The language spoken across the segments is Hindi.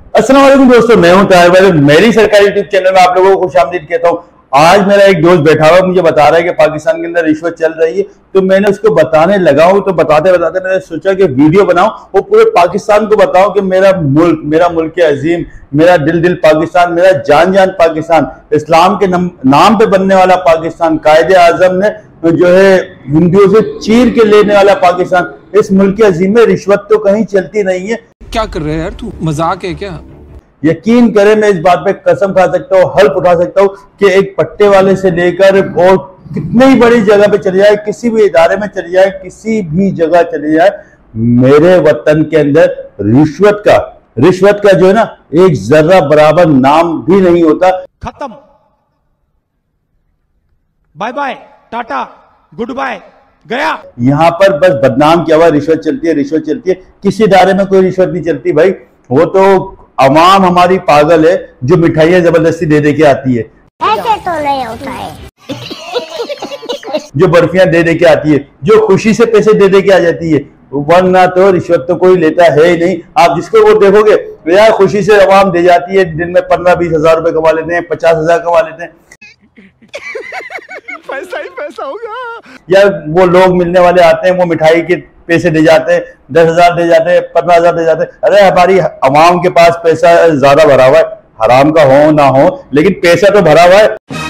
अस्सलाम वालेकुम दोस्तों, मैं हूं ताहिर भाई। मेरी सरकारी यूट्यूब चैनल में आप लोगों को खुशामदीद कहता हूं। आज मेरा एक दोस्त बैठा हुआ मुझे बता रहा है कि पाकिस्तान के अंदर रिश्वत चल रही है, तो मैंने उसको बताने लगा हूं। तो बताते बताते मैंने सोचा कि वीडियो बनाऊं और पूरे पाकिस्तान को बताऊं कि मेरा मुल्क अजीम, मेरा दिल पाकिस्तान, मेरा जान पाकिस्तान, इस्लाम के नाम पे बनने वाला पाकिस्तान, कायदे आजम ने जो है हिंदुओं से चीर के लेने वाला पाकिस्तान, इस मुल्क अजीम में रिश्वत तो कहीं चलती नहीं है। क्या कर रहे हैं यार, तू मजाक है क्या? यकीन करें, मैं इस बात पे कसम खा सकता हूँ, हल्फ उठा सकता हूँ कि एक पट्टे वाले से लेकर और कितनी ही बड़ी जगह पे चले जाए, किसी भी इदारे में चले जाए, किसी भी जगह चले जाए, मेरे वतन के अंदर रिश्वत का जो है ना, एक जर्रा बराबर नाम भी नहीं होता। खत्म, bye bye, tata, goodbye, गया। यहाँ पर बस बदनाम किया हुआ रिश्वत चलती है। किसी इदारे में कोई रिश्वत नहीं चलती भाई। वो तो अवाम हमारी पागल है जो मिठाइयां जबरदस्ती दे के आती है। ऐसे तो नहीं होता है। जो बर्फियां दे के आती है, जो खुशी से पैसे दे के आ जाती है, वरना तो रिश्वत तो कोई लेता है ही नहीं। आप जिसको वो देखोगे यार खुशी से अवाम दे जाती है, दिन में 15-20 हजार रुपए कमा लेते हैं, 50 हजार कमा लेते हैं। पैसा ही पैसा होगा। या वो लोग मिलने वाले आते हैं, वो मिठाई के पैसे दे जाते हैं, 10,000 दे जाते हैं, 15,000 दे जाते हैं। अरे हमारी अवाम के पास पैसा ज्यादा भरा हुआ है, हराम का हो ना हो लेकिन पैसा तो भरा हुआ है।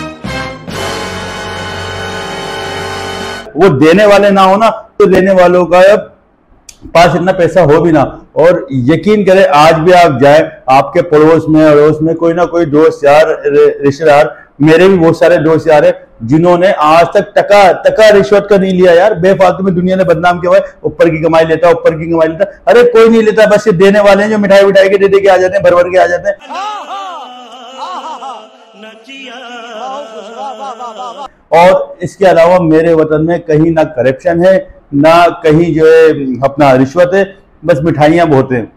वो देने वाले ना हो ना, तो लेने वालों का पास इतना पैसा हो भी ना। और यकीन करें, आज भी आप जाए, आपके पड़ोस में अड़ोस में कोई ना कोई दोस्त यार, रिश्तेदार, मेरे भी बहुत सारे दोस्त यार है जिन्होंने आज तक टका रिश्वत का नहीं लिया यार। बेफालतू में दुनिया ने बदनाम किया हुआ है, ऊपर की कमाई लेता। अरे कोई नहीं लेता, बस ये देने वाले हैं जो मिठाई के दे के आ जाते हैं, भर के आ जाते हैं। और इसके अलावा मेरे वतन में कहीं ना करप्शन है, ना कहीं जो है अपना रिश्वत है, बस मिठाइयां बहुत हैं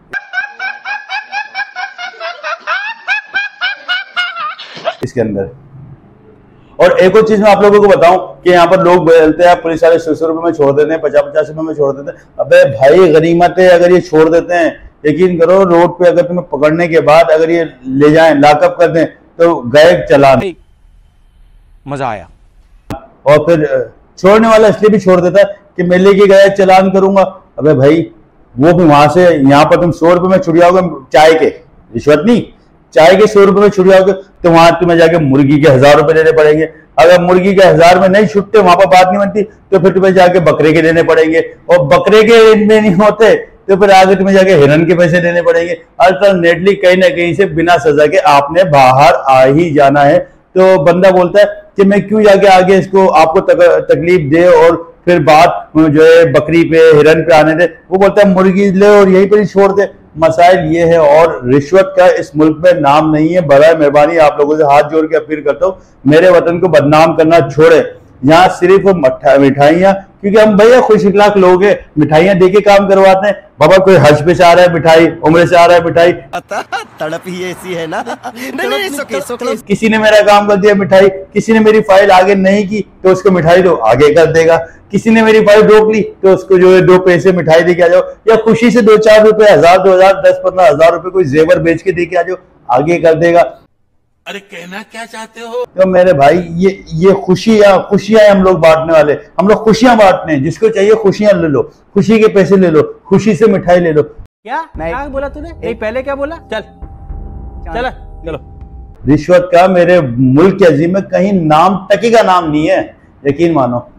इसके अंदर। और एक और चीज मैं आप लोगों को बताऊं कि यहाँ पर लोग बोलते हैं पुलिस वाले 100 रुपए में छोड़ देते हैं, 50-50 रुपए में छोड़ देते हैं। अबे भाई गनीमत है अगर ये छोड़ देते हैं। यकीन करो, रोड पे अगर तुम्हें पकड़ने के बाद अगर ये ले जाएं, लॉकअप कर दें, तो गए चालान। मजा आया। और फिर छोड़ने वाला इसलिए भी छोड़ देता है कि मैं लेके गया चालान करूंगा। अबे भाई वो भी वहां से यहाँ पर तुम 100 रुपए में छुड़ियाओगे चाय के, रिश्वत नहीं, चाय के 100 रुपए में छुड़ियाओगे, तो वहां तुम्हें जाके मुर्गी के 1000 रुपए देने पड़ेंगे। अगर मुर्गी के 1000 में नहीं छुटते, वहां पर बात नहीं बनती, तो फिर तुम्हें जाके बकरे के देने पड़ेंगे। और बकरे के इनमें नहीं होते तो फिर आगे तुम्हें जाके हिरन के पैसे देने पड़ेंगे। अल्टरनेटली कहीं ना कहीं से बिना सजा के आपने बाहर आ ही जाना है। तो बंदा बोलता है कि मैं क्यों जाके आगे इसको आपको तकलीफ दे और फिर बात जो है बकरी पे, हिरन पे आने दे। वो बोलता है मुर्गी ले और यहीं पर ही छोड़ दे। मसाइल ये है। और रिश्वत का इस मुल्क में नाम नहीं है। बराए मेहरबानी आप लोगों से हाथ जोड़ के अपील करता हूँ, मेरे वतन को बदनाम करना छोड़े। यहाँ सिर्फ मिठाइयाँ, क्योंकि हम भैया खुश इखलाक लोग हैं, मिठाइयाँ देके काम करवाते हैं। बाबा कोई हज पे से आ रहा है मिठाई, उम्र से आ रहा है मिठाई, तड़प ही ऐसी है ना। नहीं, किसी ने मेरा काम कर दिया मिठाई, किसी ने मेरी फाइल आगे नहीं की तो उसको मिठाई दो, आगे कर देगा। किसी ने मेरी फाइल रोक ली तो उसको जो है 2 पैसे मिठाई दे के आ जाओ, या खुशी से 2-4 रुपए, 1000, 2000, 10-15 हजार रुपए कोई जेवर बेच के दे के आ जाओ, आगे कर देगा। अरे कहना क्या चाहते हो? तो मेरे भाई ये खुशियां हम लोग बांटने वाले, हम लोग खुशियां बांटने हैं। जिसको चाहिए खुशियां ले लो, खुशी के पैसे ले लो, खुशी से मिठाई ले लो। क्या बोला तूने? नहीं, पहले क्या बोला? चलो। रिश्वत का मेरे मुल्क के अजीम में कहीं नाम टकी का नाम नहीं है, यकीन मानो।